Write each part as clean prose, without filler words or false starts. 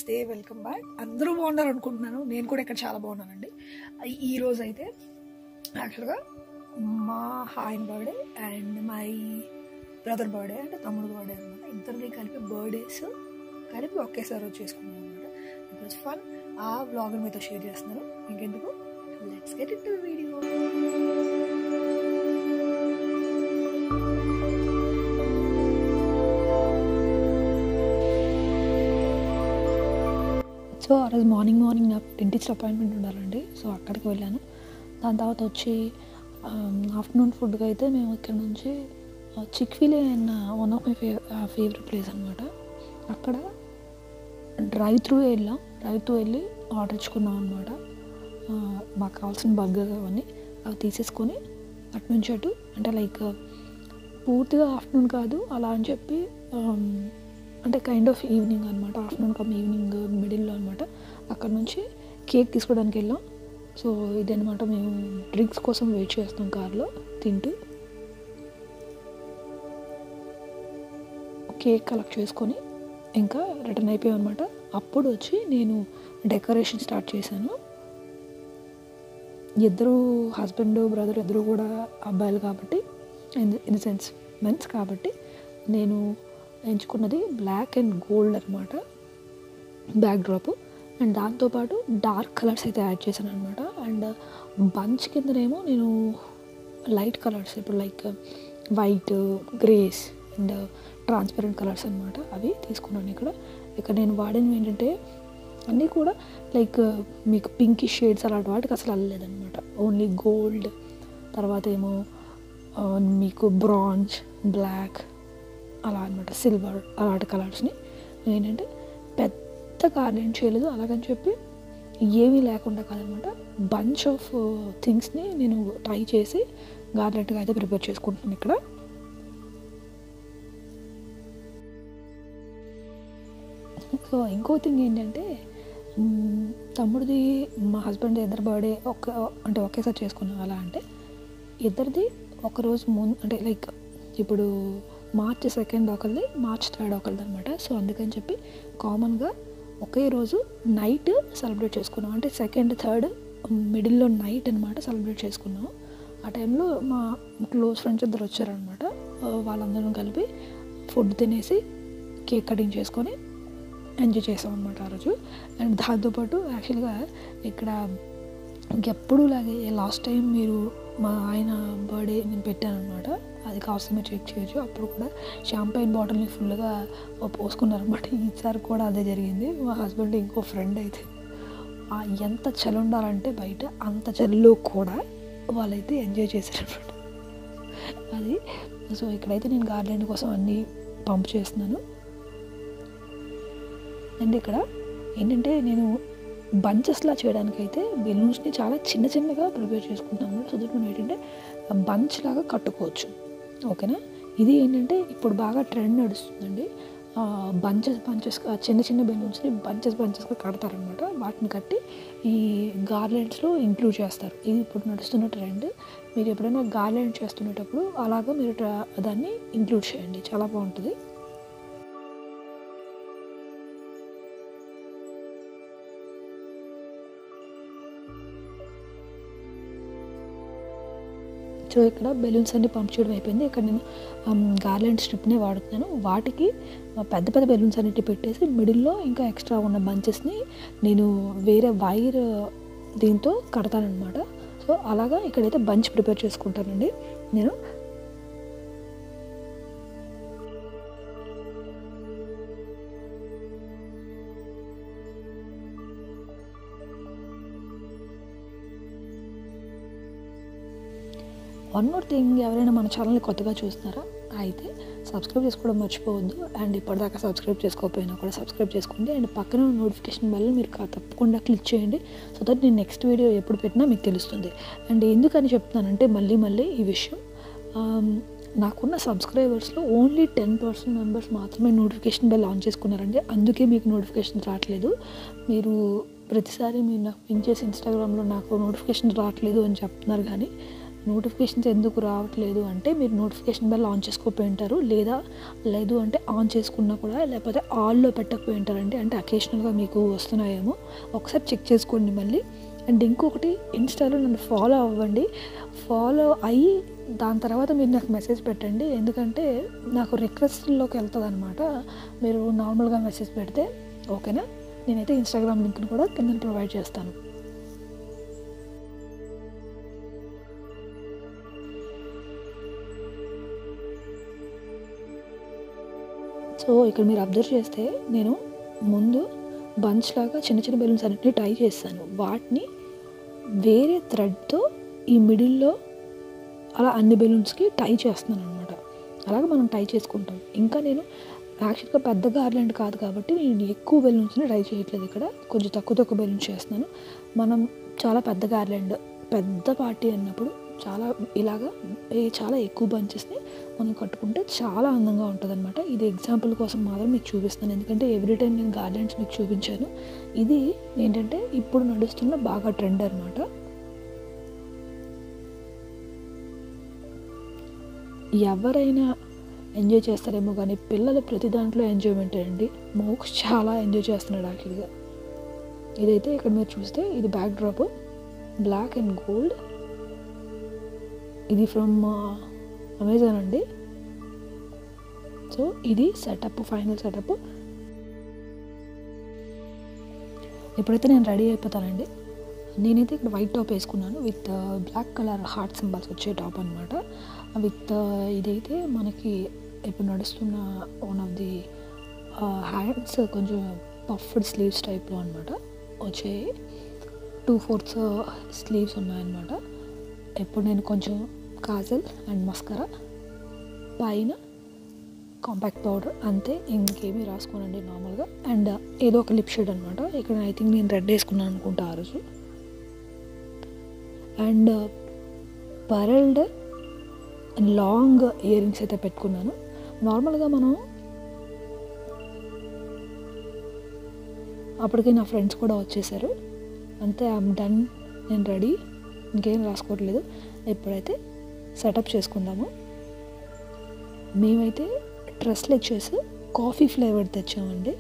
నమస్తే, welcome back. అందరూ బాగున్నారు అనుకుంటున్నాను. నేను కూడా ఇక్కడ చాలా బాగున్నానండి. ఈరోజు అయితే యాక్చువల్గా మా ఆయన birthday and my brother birthday అంటే తమ్ముడు బర్త్డే అనమాట. ఇద్దరిని కలిపి బర్త్డేస్ కలిపి ఒకేసారి రోజు చేసుకున్నాం అనమాట. It was fun. ఆ వ్లాగ్ మీతో షేర్ చేస్తున్నాను. ఇంకెందుకు, let's get it to video. So ఆ రోజు మార్నింగ్ నాకు డెంటిస్ట్ అపాయింట్మెంట్ ఉండాలండి. సో అక్కడికి వెళ్ళాను. దాని తర్వాత వచ్చి ఆఫ్టర్నూన్ ఫుడ్కి అయితే మేము ఇక్కడ నుంచి చిక్ఫిలే అన్న one of my favourite place అనమాట. అక్కడ డ్రైవ్ త్రూ వెళ్ళి ఆర్డర్ ఇచ్చుకున్నాం అనమాట. మాకు కావాల్సిన బర్గర్ అవన్నీ అవి తీసేసుకొని అటు నుంచి అటు అంటే లైక్ పూర్తిగా ఆఫ్టర్నూన్ కాదు అలా అని చెప్పి అంటే కైండ్ ఆఫ్ ఈవినింగ్ అనమాట. ఆఫ్టర్నూన్ కమ్ ఈవినింగ్ మిడిల్లో అనమాట. అక్కడ నుంచి కేక్ తీసుకోవడానికి వెళ్ళాం. సో ఇదనమాట, మేము డ్రింక్స్ కోసం వెయిట్ చేస్తాం కార్లో తింటూ. కేక్ కలెక్ట్ చేసుకొని ఇంకా రిటర్న్ అయిపోయాం అనమాట. అప్పుడు వచ్చి నేను డెకరేషన్ స్టార్ట్ చేశాను. ఇద్దరు హస్బెండ్ బ్రదర్ ఇద్దరు కూడా అబ్బాయిలు కాబట్టి, ఇన్ ద సెన్స్ మెన్స్ కాబట్టి, నేను ఎంచుకున్నది బ్లాక్ అండ్ గోల్డ్ అనమాట బ్యాక్ డ్రాప్. అండ్ దాంతోపాటు డార్క్ కలర్స్ అయితే యాడ్ చేశాను అనమాట. అండ్ బంచ్ కిందనేమో నేను లైట్ కలర్స్ ఇప్పుడు like white, greys and transparent colours అనమాట అవి తీసుకున్నాను. ఇక్కడ నేను వాడినవి ఏంటంటే అన్నీ కూడా లైక్ మీకు పింక్ షేడ్స్ అలాంటి వాటికి అసలు అల్లలేదనమాట. ఓన్లీ గోల్డ్, తర్వాత ఏమో మీకు బ్రాంజ్, బ్లాక్ అలా అనమాట, సిల్వర్ అలాంటి కలర్స్ని ఏంటంటే పెద్ద గార్డెన్ చేయలేదు. అలాగని చెప్పి ఏమీ లేకుండా కాదనమాట, బంచ్ ఆఫ్ థింగ్స్ని నేను ట్రై చేసి గార్డెన్గా అయితే ప్రిపేర్ చేసుకుంటున్నాను ఇక్కడ. సో ఇంకో థింగ్ ఏంటంటే తమ్ముడిది మా హస్బెండ్ ఇద్దరు బర్త్డే అంటే ఒకేసారి చేసుకున్నాం. అలా అంటే ఇద్దరిది ఒకరోజు ముందు అంటే లైక్ ఇప్పుడు మార్చ్ 2 ఒకరిది, మార్చ్ 3 ఒకరిది అనమాట. సో అందుకని చెప్పి కామన్గా ఒకే రోజు నైట్ సెలబ్రేట్ చేసుకున్నాం. అంటే 2, 3 మిడిల్లో నైట్ అనమాట సెలబ్రేట్ చేసుకున్నాము. ఆ టైంలో మా క్లోజ్ ఫ్రెండ్స్ ఇద్దరు వచ్చారనమాట. వాళ్ళందరం కలిపి ఫుడ్ తినేసి కేక్ కటింగ్ చేసుకొని ఎంజాయ్ చేసాం అనమాట ఆ రోజు. అండ్ దాంతోపాటు యాక్చువల్గా ఇక్కడ ఇంకెప్పుడు లాగే లాస్ట్ టైం మీరు మా ఆయన బర్త్డే నేను పెట్టాను అనమాట. అది కావాల్సిన మీరు చెక్ చేయొచ్చు. అప్పుడు కూడా షాంపైన్ బాటిల్ని ఫుల్గా పోసుకున్నారనమాట. ఈసారి కూడా అదే జరిగింది. మా హస్బెండ్ ఇంకో ఫ్రెండ్ అయితే ఎంత చలి ఉండాలంటే బయట అంత చలిలో కూడా వాళ్ళైతే ఎంజాయ్ చేశారనమాట అది. సో ఇక్కడైతే నేను గార్డెన్ కోసం అన్నీ పంప్ చేస్తున్నాను. అండ్ ఇక్కడ ఏంటంటే నేను బంచెస్లా చేయడానికైతే బెలూన్స్ని చాలా చిన్నగా ప్రిపేర్ చేసుకుంటాను అనమాట. సో దట్ మనం ఏంటంటే బంచ్ లాగా కట్టుకోవచ్చు. ఓకేనా. ఇది ఏంటంటే ఇప్పుడు బాగా ట్రెండ్ నడుస్తుందండి. బంచెస్ చిన్న బెలూన్స్ని బంచెస్గా కడతారనమాట. వాటిని కట్టి ఈ గార్లెండ్స్లో ఇంక్లూడ్ చేస్తారు. ఇది ఇప్పుడు నడుస్తున్న ట్రెండ్. మీరు ఎప్పుడైనా గార్లెండ్ చేస్తున్నప్పుడు అలాగా మీరు దాన్ని ఇంక్లూడ్ చేయండి, చాలా బాగుంటుంది. సో ఇక్కడ బెలూన్స్ అన్ని పంప్ చేయడం అయిపోయింది. ఇక్కడ నేను గార్లెండ్ స్ట్రిప్నే వాడుతున్నాను. వాటికి పెద్ద బెలూన్స్ అన్నిటి పెట్టేసి మిడిల్లో ఇంకా ఎక్స్ట్రా ఉన్న బంచెస్ని నేను వేరే వైర్ దీంతో కడతానమాట. సో అలాగా ఇక్కడైతే బంచ్ ప్రిపేర్ చేసుకుంటానండి నేను. వన్ మోర్ థింగ్, ఎవరైనా మన ఛానల్ని కొత్తగా చూస్తున్నారా అయితే సబ్స్క్రైబ్ చేసుకోవడం మర్చిపోవద్దు. అండ్ ఇప్పటిదాకా సబ్స్క్రైబ్ చేసుకోకపోయినా కూడా సబ్స్క్రైబ్ చేసుకోండి. అండ్ పక్కన నోటిఫికేషన్ బెల్ మీరు తప్పకుండా క్లిక్ చేయండి. సో దట్ నేను నెక్స్ట్ వీడియో ఎప్పుడు పెట్టినా మీకు తెలుస్తుంది. అండ్ ఎందుకని చెప్తున్నానంటే మళ్ళీ ఈ విషయం, నాకున్న సబ్స్క్రైబర్స్లో ఓన్లీ 10% మెంబర్స్ మాత్రమే నోటిఫికేషన్ బెల్ ఆన్ చేసుకున్నారండి. అందుకే మీకు నోటిఫికేషన్ రావట్లేదు. మీరు ప్రతిసారి మీరు నాకు పిన్ చేసి ఇన్స్టాగ్రామ్లో నాకు నోటిఫికేషన్ రావట్లేదు అని చెప్తున్నారు, కానీ నోటిఫికేషన్స్ ఎందుకు రావట్లేదు అంటే మీరు నోటిఫికేషన్ బెల్ ఆన్ చేసుకోపోయి ఉంటారు, లేదు అంటే ఆన్ చేసుకున్నా కూడా లేకపోతే ఆల్లో పెట్టకపోయి ఉంటారండి. అంటే అకేషనల్గా మీకు వస్తున్నాయేమో, ఒకసారి చెక్ చేసుకోండి మళ్ళీ. అండ్ ఇంకొకటి, ఇన్స్టాలో నన్ను ఫాలో అవ్వండి. ఫాలో అయ్యి దాని తర్వాత మీరు నాకు మెసేజ్ పెట్టండి, ఎందుకంటే నాకు రిక్వెస్ట్లోకి వెళ్తుంది అనమాట మీరు నార్మల్గా మెసేజ్ పెడితే. ఓకేనా? నేనైతే ఇన్స్టాగ్రామ్ లింక్ని కూడా కింద ప్రొవైడ్ చేస్తాను. సో ఇక్కడ మీరు అబ్జర్వ్ చేస్తే నేను ముందు బంచ్ లాగా చిన్న చిన్న బెలూన్స్ అన్నిటిని టై చేస్తాను. వాటిని వేరే థ్రెడ్తో ఈ మిడిల్లో అలా అన్ని బెలూన్స్కి టై చేస్తున్నాను అనమాట. అలాగే మనం టై చేసుకుంటాం. ఇంకా నేను యాక్చువల్గా పెద్ద గార్లెండ్ కాదు కాబట్టి నేను ఎక్కువ బెలూన్స్ని టై చేయట్లేదు. ఇక్కడ కొంచెం తక్కువ బెలూన్స్ చేస్తున్నాను. మనం చాలా పెద్ద గార్లెండ్, పెద్ద పార్టీ అన్నప్పుడు చాలా ఎక్కువ బంచెస్ని మనం కట్టుకుంటే చాలా అందంగా ఉంటుంది అనమాట. ఇది ఎగ్జాంపుల్ కోసం మాత్రం మీకు చూపిస్తాను, ఎందుకంటే ఎవ్రీ టైం నేను గార్లెండ్స్ మీకు చూపించాను. ఇది ఏంటంటే ఇప్పుడు నడుస్తున్న బాగా ట్రెండ్ అనమాట. ఎవరైనా ఎంజాయ్ చేస్తారేమో కానీ పిల్లలు ప్రతి దాంట్లో ఎంజాయ్మెంట్ అండి. మోక్స్ చాలా ఎంజాయ్ చేస్తున్నాడు యాక్చువల్గా. ఇదైతే ఇక్కడ మీరు చూస్తే ఇది backdrop, black and gold. ఇది ఫ్రమ్ అమెజాన్ అండి. సో ఇది సెటప్, ఫైనల్ సెటప్. ఇప్పుడైతే నేను రెడీ అయిపోతానండి. నేనైతే ఇక్కడ వైట్ టాప్ వేసుకున్నాను with black colour heart symbols వచ్చే టాప్ అనమాట. విత్ ఇదైతే మనకి ఇప్పుడు నడుస్తున్న వన్ ఆఫ్ ది హ్యాండ్స్ కొంచెం పఫ్డ్ స్లీవ్స్ టైప్లో అనమాట వచ్చే 2/4 స్లీవ్స్ ఉన్నాయన్నమాట. ఇప్పుడు నేను కొంచెం కాజల్ అండ్ మస్కరా, పైన కాంపాక్ట్ పౌడర్, అంతే, ఇంకేమీ రాసుకోనండి నార్మల్గా. అండ్ ఏదో ఒక లిప్ షేడ్ అనమాట. ఇక్కడ ఐ థింక్ నేను రెడ్ వేసుకున్నాను అనుకుంటా ఆ రోజు. And pearled long earrings అయితే పెట్టుకున్నాను. నార్మల్గా మనం అప్పటికే నా ఫ్రెండ్స్ కూడా వచ్చేసారు. అంతే, ఐఎమ్ డన్, నేను రెడీ, ఇంకేం రాసుకోవట్లేదు. ఇప్పుడైతే సెటప్ చేసుకుందాము. మేమైతే డ్రెస్లు వచ్చేసి కాఫీ ఫ్లేవర్ తెచ్చామండి.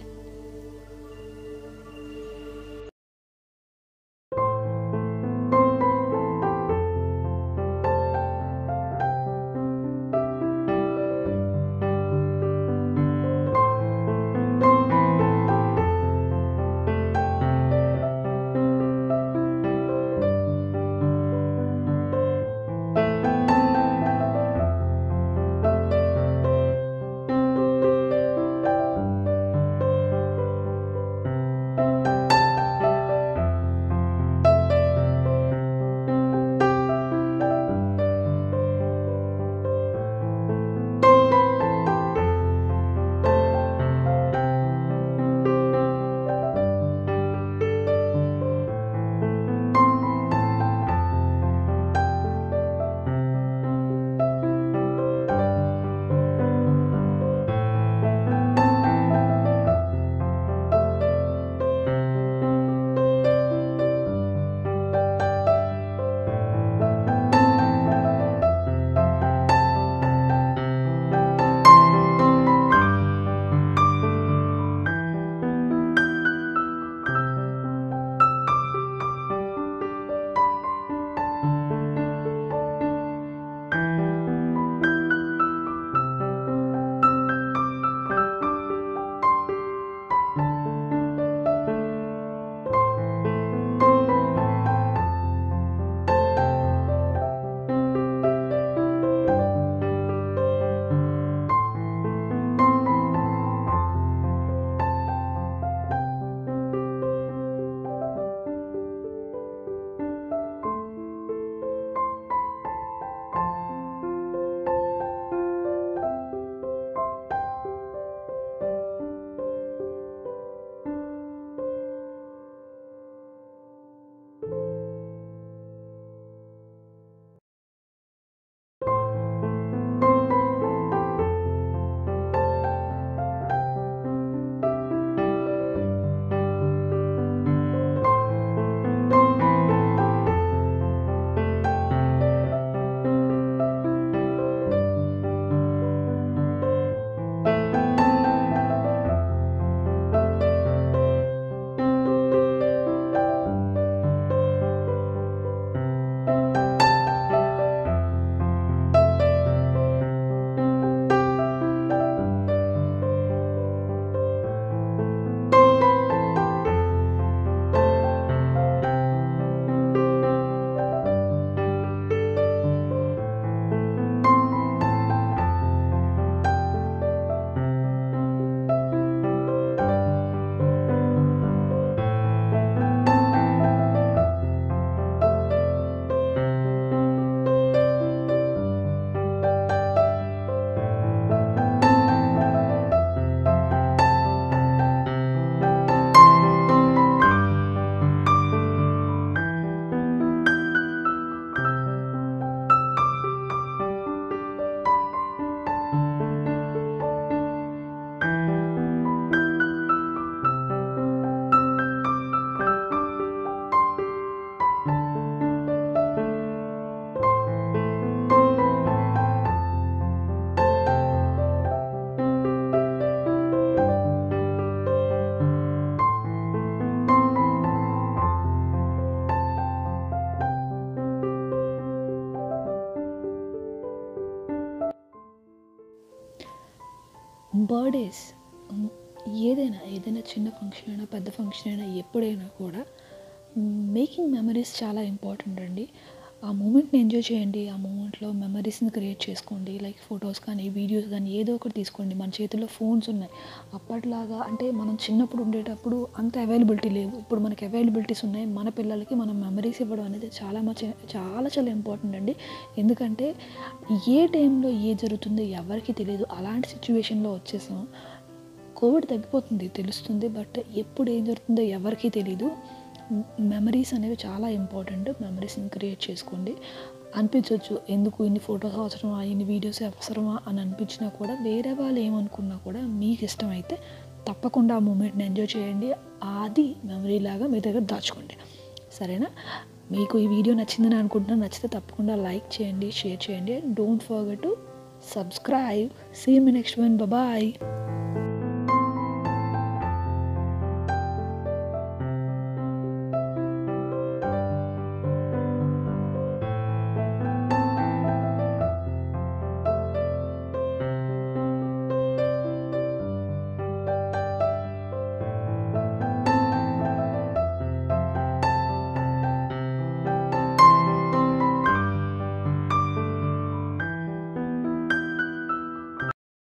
బర్త్డేస్ ఏదైనా చిన్న ఫంక్షన్ అయినా పెద్ద ఫంక్షన్ అయినా ఎప్పుడైనా కూడా మేకింగ్ మెమరీస్ చాలా ఇంపార్టెంట్ అండి. ఆ మూమెంట్ని ఎంజాయ్ చేయండి. ఆ మూమెంట్లో మెమరీస్ని క్రియేట్ చేసుకోండి. లైక్ ఫొటోస్ కానీ వీడియోస్ కానీ ఏదో ఒకటి తీసుకోండి. మన చేతుల్లో ఫోన్స్ ఉన్నాయి. అప్పట్లాగా అంటే మనం చిన్నప్పుడు ఉండేటప్పుడు అంత అవైలబిలిటీ లేవు. ఇప్పుడు మనకి అవైలబిలిటీస్ ఉన్నాయి. మన పిల్లలకి మనం మెమరీస్ ఇవ్వడం అనేది చాలా ఇంపార్టెంట్ అండి. ఎందుకంటే ఏ టైంలో జరుగుతుందో ఎవరికి తెలియదు. అలాంటి సిచ్యువేషన్లో వచ్చేసాం. కోవిడ్ తగ్గిపోతుంది తెలుస్తుంది, బట్ ఎప్పుడు ఏం జరుగుతుందో ఎవరికీ తెలీదు. మెమరీస్ అనేవి చాలా ఇంపార్టెంట్. మెమరీస్ని క్రియేట్ చేసుకోండి. అనిపించవచ్చు ఎందుకు ఇన్ని ఫొటోస్ అవసరమా, ఇన్ని వీడియోస్ అవసరమా అని అనిపించినా కూడా, వేరే వాళ్ళు ఏమనుకున్నా కూడా మీకు ఇష్టమైతే తప్పకుండా ఆ మూమెంట్ని ఎంజాయ్ చేయండి. అది మెమరీ లాగా మీ దగ్గర దాచుకోండి. సరేనా? మీకు ఈ వీడియో నచ్చిందని అనుకుంటున్నాను. నచ్చితే తప్పకుండా లైక్ చేయండి, షేర్ చేయండి. Don't forget to subscribe. See you in next one. Bye.